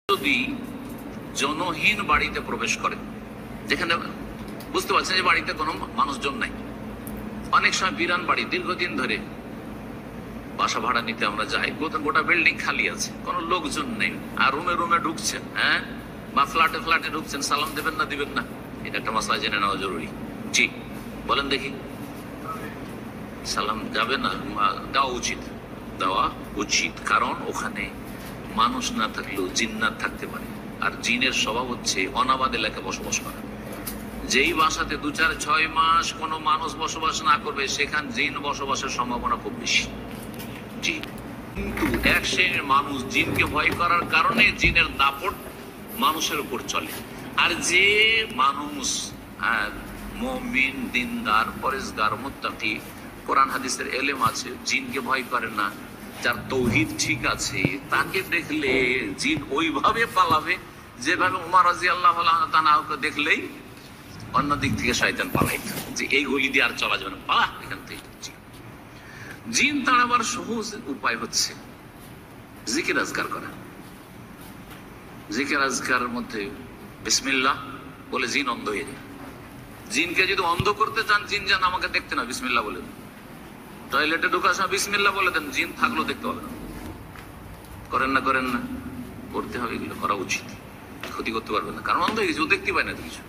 যদি জনহীন বাড়িতে প্রবেশ করে, যেখানে বুঝতে পারছেন যে বাড়িতে কোনো মানুষজন নাই, অনেক সময় বিরান বাড়ি দীর্ঘদিন ধরে বাসা ভাড়া নিতে আমরা যাই, গোটা বিল্ডিং খালি আছে, কোনো লোকজন নেই, আর রুমে রুমে ঢুকছেন, হ্যাঁ, বা ফ্ল্যাটে ফ্ল্যাটে ঢুকছেন, সালাম দেবেন না দিবেন না, এটা একটা মশলা জেনে নেওয়া জরুরি। জি বলেন দেখি। সালাম যাবে না, দেওয়া উচিত, দেওয়া উচিত, কারণ ওখানে মানুষ না থাকলেও জিন্নাত থাকতে পারে, আর জিনের স্বভাব হচ্ছে অনাবাদ এলাকায় বসবাস করা। যেই বাসাতে 2-4-6 মাস কোনো মানুষ বসবাস না করবে, সেখান জিন বসবাসের সম্ভাবনা খুব বেশি। জি, কিন্তু এক শ্রেণীর মানুষ জিনকে ভয় করার কারণে জিনের দাপট মানুষের উপর চলে। আর যে মানুষ মুমিন, দিনদার, পরেজগার, মুত্তাকি, কোরআন হাদিসের এলেম আছে, জিনকে ভয় করে না, যার তৌহিদ ঠিক আছে, তাকে দেখলে জিন ওইভাবে পালাবে যেভাবে উমর রাদিয়াল্লাহু তাআলাকে দেখলেই অন্য দিক থেকে শয়তান পালাইত, যে এই গলি দিয়ে আর চলা যাবে না, পালা এখান থেকে। জিন তাড়াবার সহজ উপায় হচ্ছে জিকির আজকার করা। জিকির আজকারের মধ্যে বিসমিল্লাহ বলে জিন অন্ধ হয়ে যায়। জিনকে যদি অন্ধ করতে চান, জিন যেন আমাকে দেখতে না, বিসমিল্লাহ বলে দেন। টয়লেটে ঢোকার সময় বিসমিল্লাহ বলে দেন, জিন থাকলেও দেখতে হবে না। করেন না, করেন না, করতে হবে, এগুলো করা উচিত, ক্ষতি করতে পারবে না, কারণ অন্ধ হয়ে গেছে, ও দেখতে পায় না কিছু।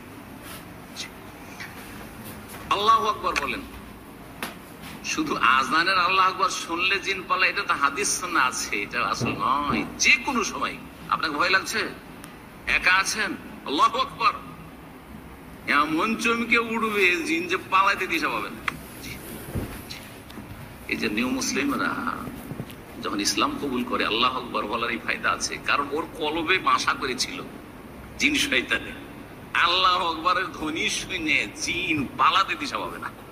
আল্লাহু আকবার বলেন, শুধু আজানের আল্লাহ আকবার শুনলে জিন পালা, এটা তো হাদিস শোনা আছে, এটা আসল নয়। যে কোনো সময় আপনাকে ভয় লাগছে, একা আছেন, আল্লাহু আকবার, এমন চমকে উঠবে জিন যে পালাইতে দিশা পাবেন। এই যে নিউ মুসলিমরা যখন ইসলাম কবুল করে, আল্লাহু আকবার বলার এই ফায়দা আছে, কারণ ওর কলবে বাসা করেছিল জিন শয়তানে। আল্লাহু আকবারের ধ্বনি শুনে জিন পালাতে দিশা পাবে না।